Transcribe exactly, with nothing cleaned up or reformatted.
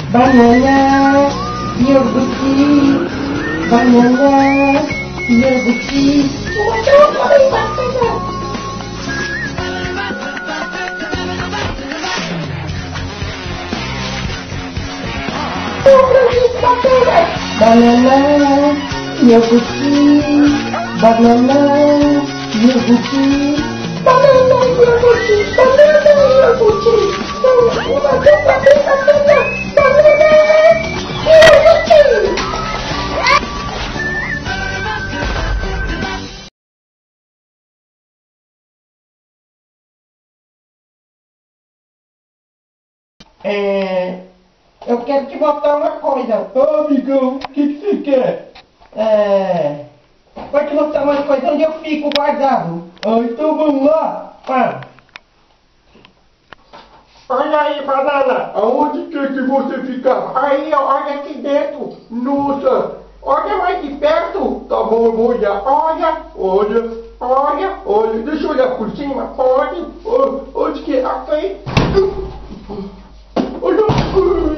banana, iogurte, banana, iogurte. Banana, iogurte, banana, iogurte, banana, iogurte, banana, iogurte, uma dupla bem bacana, banana, iogurte. É, eu quero te mostrar uma coisa. Ô, amigão, o que, que você quer? É, vou te mostrar uma coisa onde eu fico guardado. Ah, então vamos lá. Ah. Olha aí, banana. Aonde que, que você fica? Aí, olha aqui dentro. Nossa. Olha mais de perto. Tá bom, eu vou olhar. Olha, Olha, olha. olha. Deixa eu olhar por cima. Pode. Oh, onde que é? Aqui. Olha.